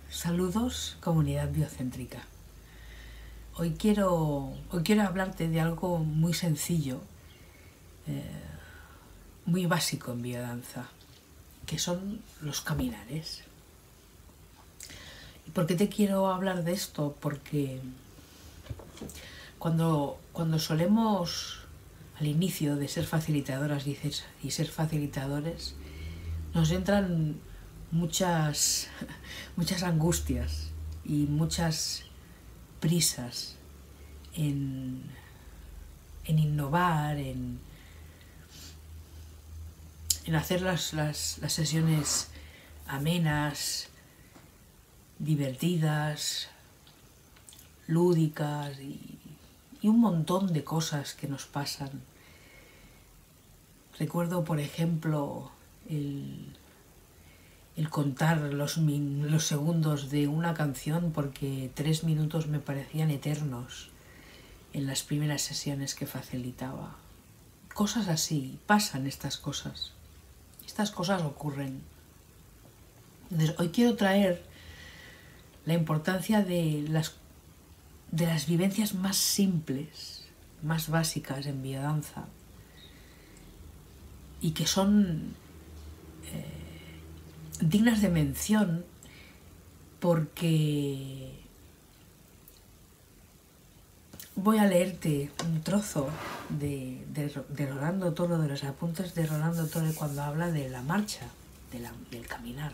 Saludos, comunidad biocéntrica. Hoy quiero hablarte de algo muy sencillo, muy básico en biodanza, que son los caminares. ¿Y por qué te quiero hablar de esto? Porque cuando solemos, al inicio de ser facilitadoras y ser facilitadores, nos entran muchas angustias y muchas prisas en innovar, en hacer las sesiones amenas, divertidas, lúdicas y un montón de cosas que nos pasan. Recuerdo, por ejemplo, el contar los segundos de una canción porque 3 minutos me parecían eternos en las primeras sesiones que facilitaba. Cosas así, pasan estas cosas. Estas cosas ocurren. Entonces, hoy quiero traer la importancia de las vivencias más simples, más básicas en biodanza y que son dignas de mención porque voy a leerte un trozo de Rolando Toro, de los apuntes de Rolando Toro cuando habla de la marcha, del caminar.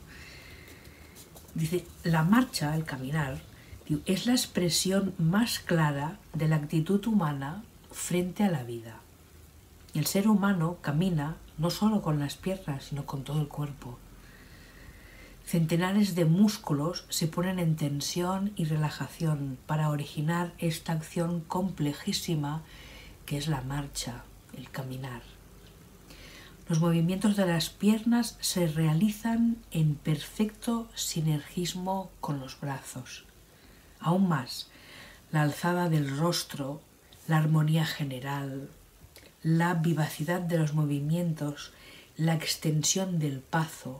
Dice, la marcha, el caminar, es la expresión más clara de la actitud humana frente a la vida. El ser humano camina no solo con las piernas, sino con todo el cuerpo. Centenares de músculos se ponen en tensión y relajación para originar esta acción complejísima que es la marcha, el caminar. Los movimientos de las piernas se realizan en perfecto sinergismo con los brazos. Aún más, la alzada del rostro, la armonía general, la vivacidad de los movimientos, la extensión del paso,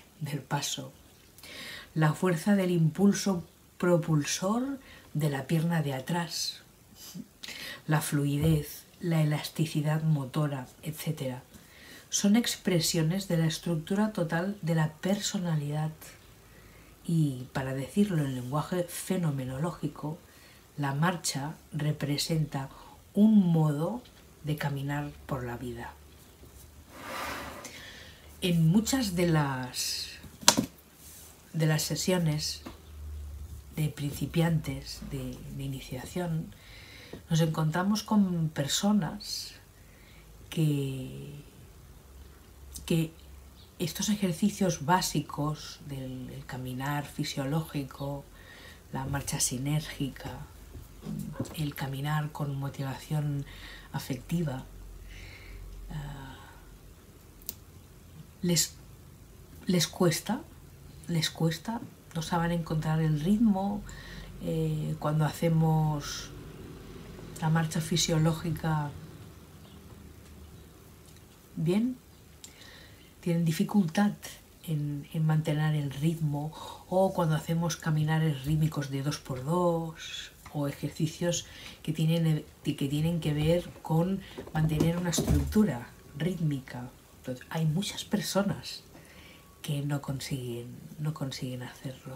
la fuerza del impulso propulsor de la pierna de atrás, la fluidez, la elasticidad motora, etc. Son expresiones de la estructura total de la personalidad y, para decirlo en lenguaje fenomenológico, la marcha representa un modo de caminar por la vida. En muchas de las sesiones de principiantes, de iniciación, nos encontramos con personas que estos ejercicios básicos del caminar fisiológico, la marcha sinérgica, el caminar con motivación afectiva, les cuesta, no saben encontrar el ritmo. Cuando hacemos la marcha fisiológica bien, tienen dificultad en mantener el ritmo, o cuando hacemos caminares rítmicos de 2x2 o ejercicios que tienen que ver con mantener una estructura rítmica. Entonces, hay muchas personas que no consiguen hacerlo.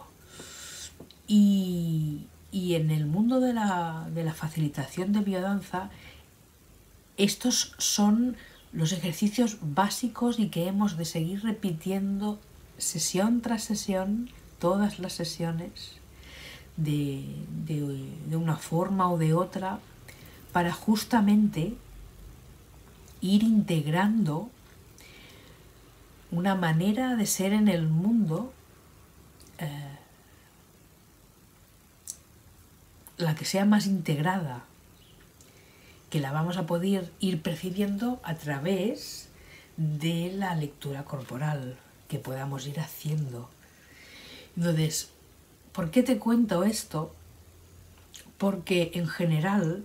Y en el mundo de la facilitación de biodanza, estos son los ejercicios básicos y que hemos de seguir repitiendo sesión tras sesión, todas las sesiones, de una forma o de otra, para justamente ir integrando una manera de ser en el mundo, la que sea más integrada, que la vamos a poder ir percibiendo a través de la lectura corporal que podamos ir haciendo. Entonces, ¿por qué te cuento esto? Porque en general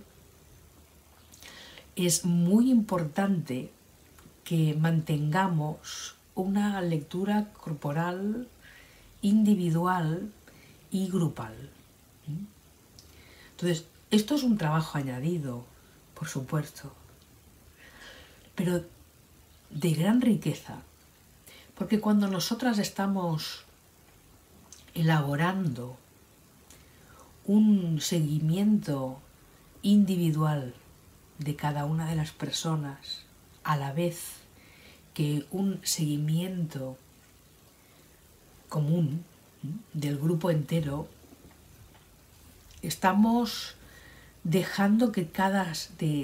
es muy importante que mantengamos una lectura corporal individual y grupal. Entonces, esto es un trabajo añadido, por supuesto, pero de gran riqueza, porque cuando nosotras estamos elaborando un seguimiento individual de cada una de las personas, a la vez que un seguimiento común del grupo entero, estamos dejando que cada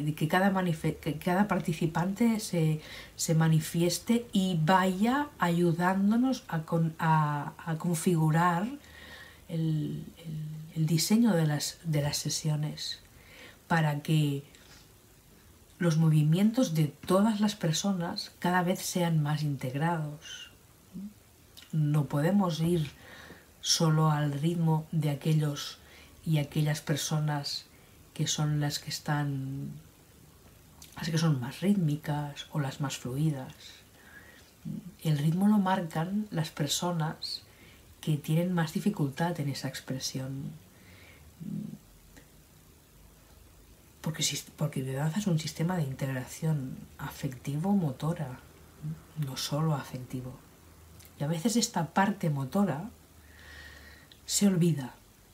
participante se manifieste y vaya ayudándonos a configurar el diseño de las sesiones para que los movimientos de todas las personas cada vez sean más integrados. No podemos ir solo al ritmo de aquellos y aquellas personas que son las que son más rítmicas o las más fluidas. El ritmo lo marcan las personas que tienen más dificultad en esa expresión. Porque biodanza es un sistema de integración afectivo-motora, no solo afectivo. Y a veces esta parte motora se olvida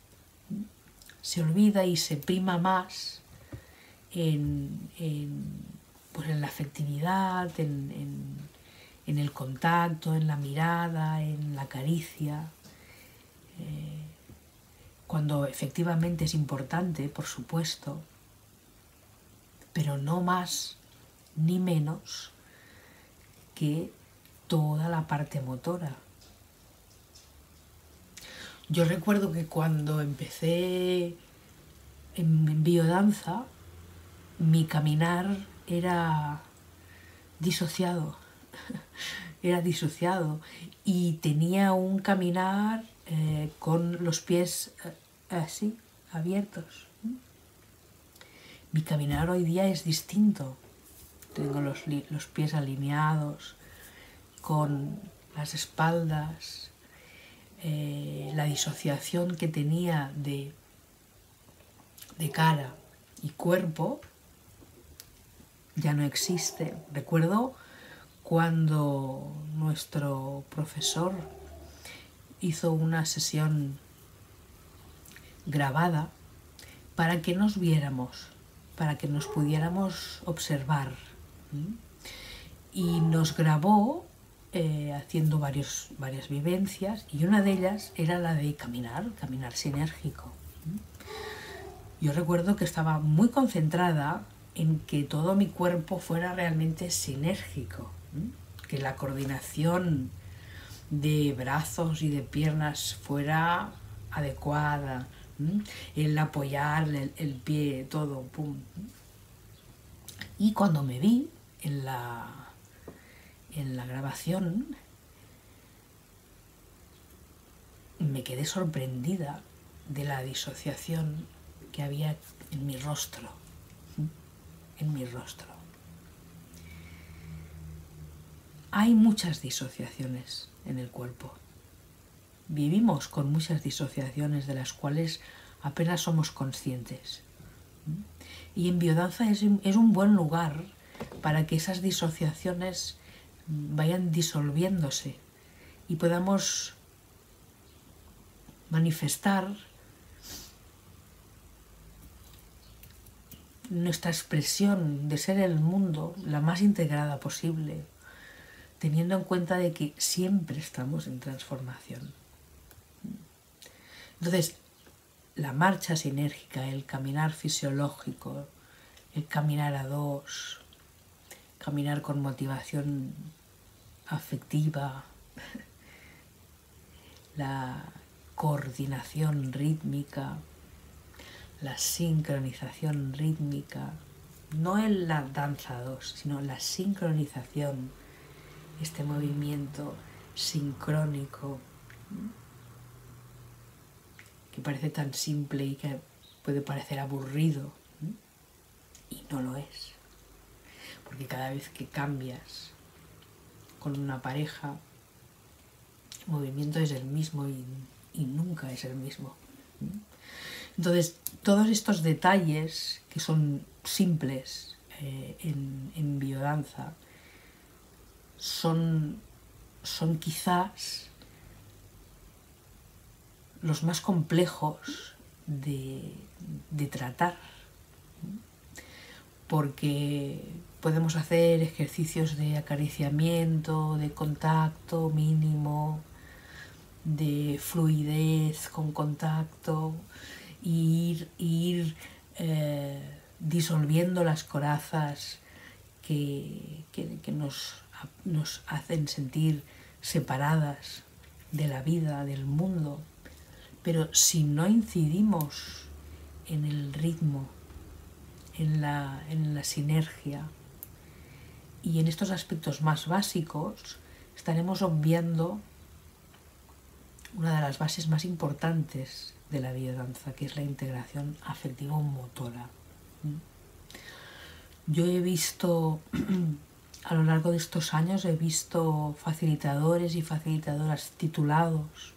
y se prima más en la afectividad, en el contacto, en la mirada, en la caricia, cuando efectivamente es importante, por supuesto, pero no más ni menos que toda la parte motora. Yo recuerdo que cuando empecé en biodanza, mi caminar era disociado, y tenía un caminar con los pies así, abiertos. Mi caminar hoy día es distinto. Tengo los pies alineados, con las espaldas. La disociación que tenía de cara y cuerpo ya no existe. Recuerdo cuando nuestro profesor hizo una sesión grabada para que nos viéramos, para que nos pudiéramos observar. Y nos grabó haciendo varias vivencias, y una de ellas era la de caminar sinérgico. Yo recuerdo que estaba muy concentrada en que todo mi cuerpo fuera realmente sinérgico, que la coordinación de brazos y de piernas fuera adecuada, el apoyar el pie, todo, pum. Y cuando me vi en la grabación, me quedé sorprendida de la disociación que había en mi rostro. Hay muchas disociaciones en el cuerpo. Vivimos con muchas disociaciones de las cuales apenas somos conscientes. Y en biodanza es un buen lugar para que esas disociaciones vayan disolviéndose y podamos manifestar nuestra expresión de ser el mundo la más integrada posible, teniendo en cuenta de que siempre estamos en transformación. Entonces, la marcha sinérgica, el caminar fisiológico, el caminar a dos, caminar con motivación afectiva, la coordinación rítmica, la sincronización rítmica, no en la danza a dos, sino la sincronización, este movimiento sincrónico que parece tan simple y que puede parecer aburrido, y no lo es, porque cada vez que cambias con una pareja, el movimiento es el mismo y y nunca es el mismo. Entonces, todos estos detalles que son simples en biodanza son quizás los más complejos de tratar, porque podemos hacer ejercicios de acariciamiento, de contacto mínimo, de fluidez con contacto, ir disolviendo las corazas que nos hacen sentir separadas de la vida, del mundo. Pero si no incidimos en el ritmo, en la sinergia y en estos aspectos más básicos, estaremos obviando una de las bases más importantes de la biodanza, que es la integración afectivo-motora. Yo he visto, a lo largo de estos años, he visto facilitadores y facilitadoras titulados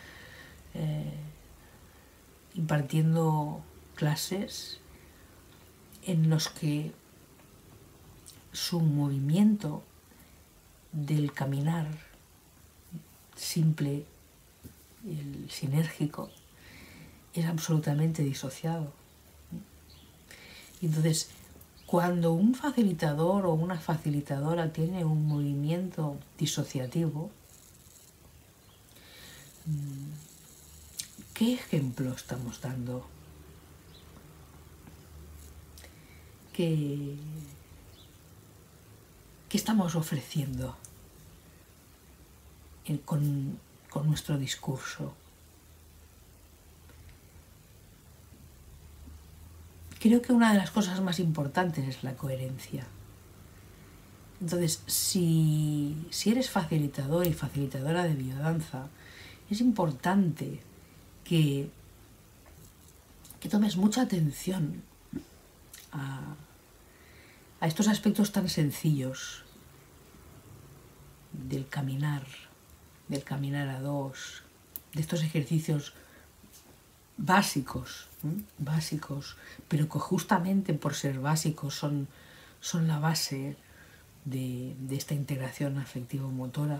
impartiendo clases en los que su movimiento del caminar simple, el sinérgico, es absolutamente disociado. Entonces, cuando un facilitador o una facilitadora tiene un movimiento disociativo, ¿qué ejemplo estamos dando? ¿Qué estamos ofreciendo con nuestro discurso? Creo que una de las cosas más importantes es la coherencia. Entonces, si eres facilitador y facilitadora de biodanza, es importante que tomes mucha atención a estos aspectos tan sencillos del caminar a dos, de estos ejercicios básicos, pero que justamente por ser básicos son la base de esta integración afectivo-motora.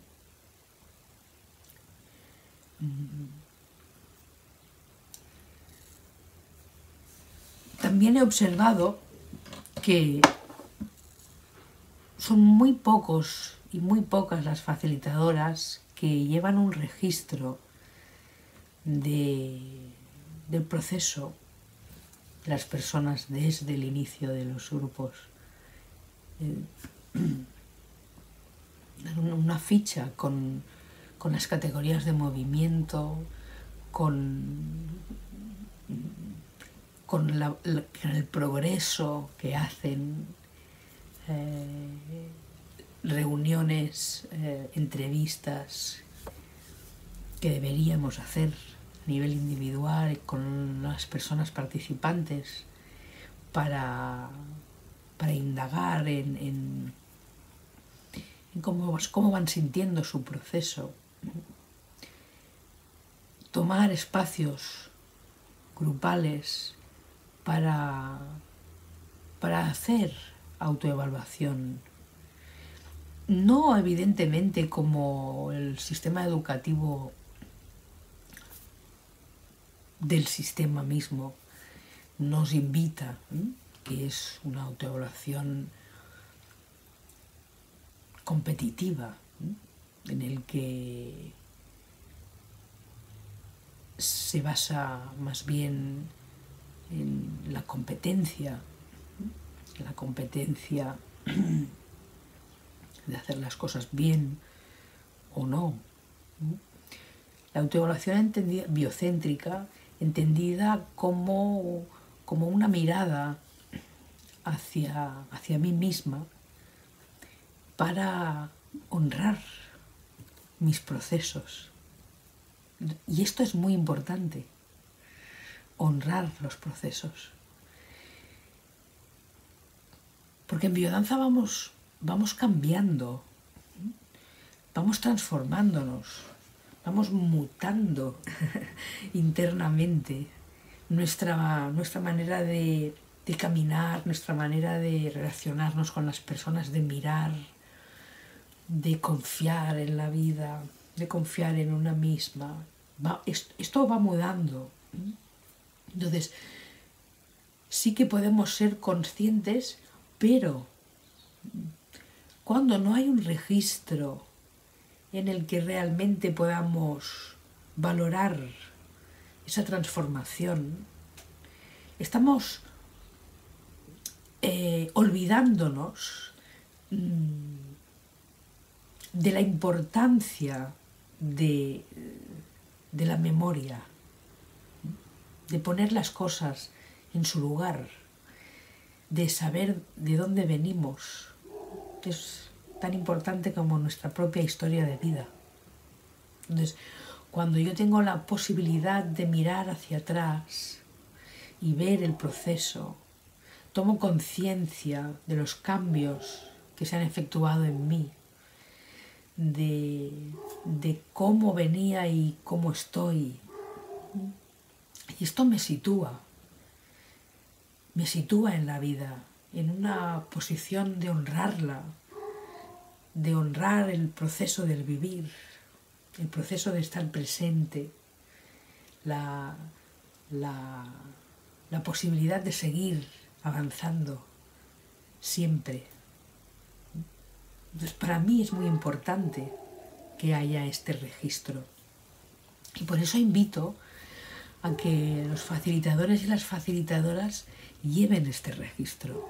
También he observado que son muy pocos y muy pocas las facilitadoras que llevan un registro del proceso de las personas desde el inicio de los grupos. Una ficha con las categorías de movimiento, con el progreso que hacen, reuniones, entrevistas que deberíamos hacer a nivel individual con las personas participantes para indagar en cómo van sintiendo su proceso. Tomar espacios grupales para hacer autoevaluación. No evidentemente como el sistema educativo del sistema mismo nos invita, que es una autoevaluación competitiva, en el que se basa más bien en la competencia de hacer las cosas bien o no. La autoevaluación biocéntrica, entendida como una mirada hacia mí misma para honrar mis procesos. Y esto es muy importante, honrar los procesos. Porque en biodanza vamos cambiando, vamos transformándonos, vamos mutando internamente nuestra manera de caminar, nuestra manera de relacionarnos con las personas, de mirar, de confiar en la vida, de confiar en una misma. Esto va mudando. Entonces, sí que podemos ser conscientes, pero cuando no hay un registro en el que realmente podamos valorar esa transformación, estamos olvidándonos de la importancia de la memoria, de poner las cosas en su lugar, de saber de dónde venimos. Es tan importante como nuestra propia historia de vida. Entonces, cuando yo tengo la posibilidad de mirar hacia atrás y ver el proceso, tomo conciencia de los cambios que se han efectuado en mí, de cómo venía y cómo estoy. Y esto me sitúa en la vida, en una posición de honrarla, de honrar el proceso del vivir, el proceso de estar presente, la posibilidad de seguir avanzando siempre. Entonces, para mí es muy importante que haya este registro. Y por eso invito a que los facilitadores y las facilitadoras lleven este registro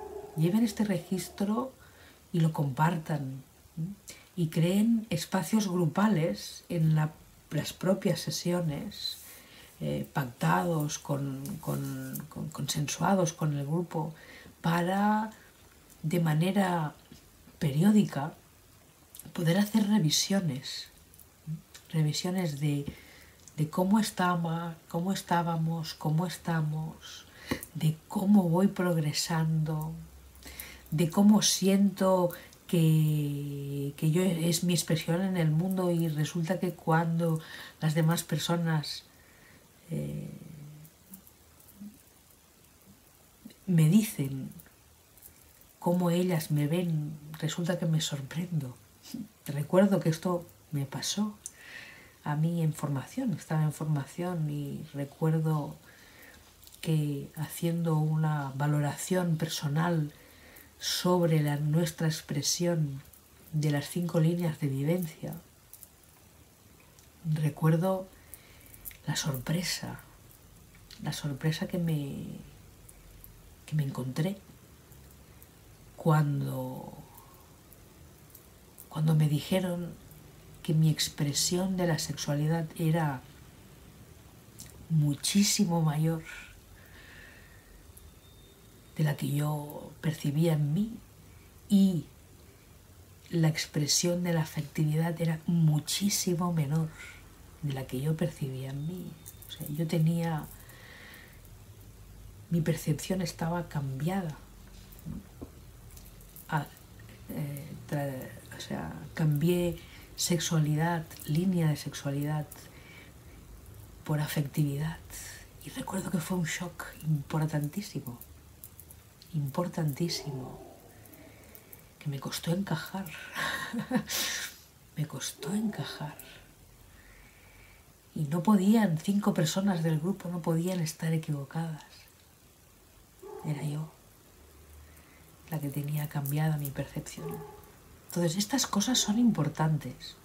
y lo compartan y creen espacios grupales en las propias sesiones, pactados, consensuados con el grupo, para de manera periódica poder hacer revisiones de cómo estábamos, cómo estamos, de cómo voy progresando, de cómo siento que yo es mi expresión en el mundo y resulta que cuando las demás personas me dicen cómo ellas me ven, resulta que me sorprendo. Recuerdo que esto me pasó a mí en formación, estaba en formación y recuerdo que haciendo una valoración personal sobre nuestra expresión de las 5 líneas de vivencia, recuerdo la sorpresa que me encontré cuando me dijeron que mi expresión de la sexualidad era muchísimo mayor de la que yo percibía en mí y la expresión de la afectividad era muchísimo menor de la que yo percibía en mí. O sea, mi percepción estaba cambiada. Cambié sexualidad, línea de sexualidad, por afectividad. Y recuerdo que fue un shock importantísimo, que me costó encajar. Me costó encajar. Y 5 personas del grupo no podían estar equivocadas. Era yo la que tenía cambiada mi percepción. Entonces, estas cosas son importantes.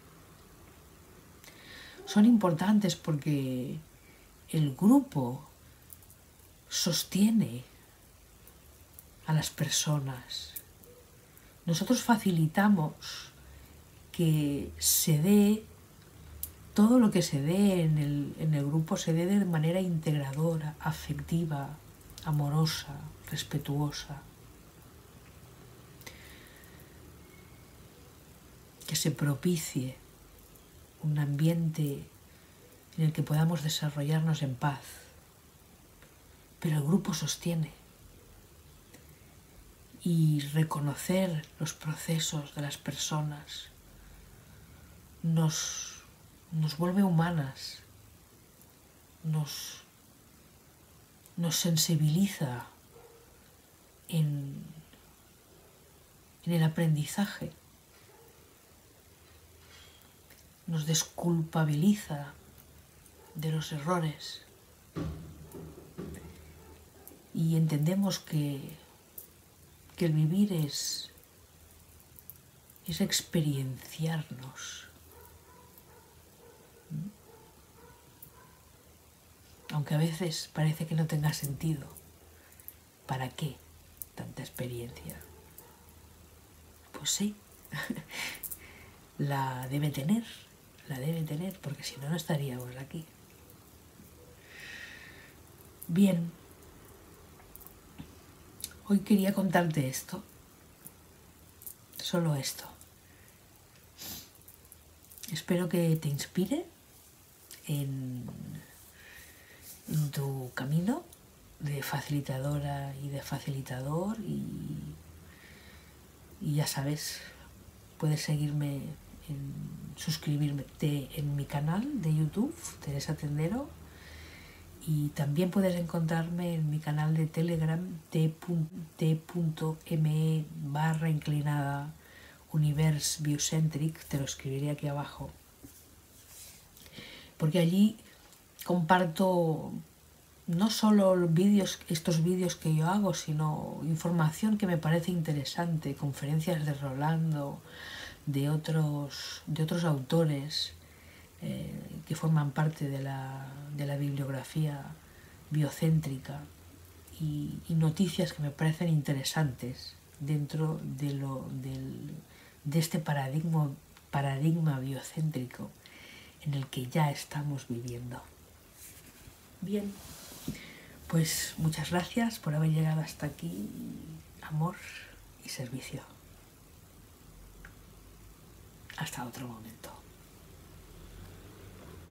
Son importantes porque el grupo sostiene a las personas. Nosotros facilitamos que se dé todo lo que se dé en el grupo, se dé de manera integradora, afectiva, amorosa, respetuosa. Que se propicie un ambiente en el que podamos desarrollarnos en paz. Pero el grupo sostiene. Y reconocer los procesos de las personas nos nos vuelve humanas, nos sensibiliza en el aprendizaje, nos desculpabiliza de los errores y entendemos que el vivir es experienciarnos. Aunque a veces parece que no tenga sentido. ¿Para qué tanta experiencia? Pues sí, la debe tener, porque si no, no estaríamos aquí. Bien, hoy quería contarte esto, solo esto. Espero que te inspire en tu camino de facilitadora y de facilitador y ya sabes, puedes seguirme, suscribirte en mi canal de YouTube, Teresa Tendero, y también puedes encontrarme en mi canal de Telegram, t.me/Universe Biocentric, te lo escribiré aquí abajo, porque allí comparto no solo estos vídeos que yo hago, sino información que me parece interesante, conferencias de Rolando, de otros autores que forman parte de la bibliografía biocéntrica y noticias que me parecen interesantes dentro de este paradigma biocéntrico en el que ya estamos viviendo. Bien, pues muchas gracias por haber llegado hasta aquí. Amor y servicio. Hasta otro momento.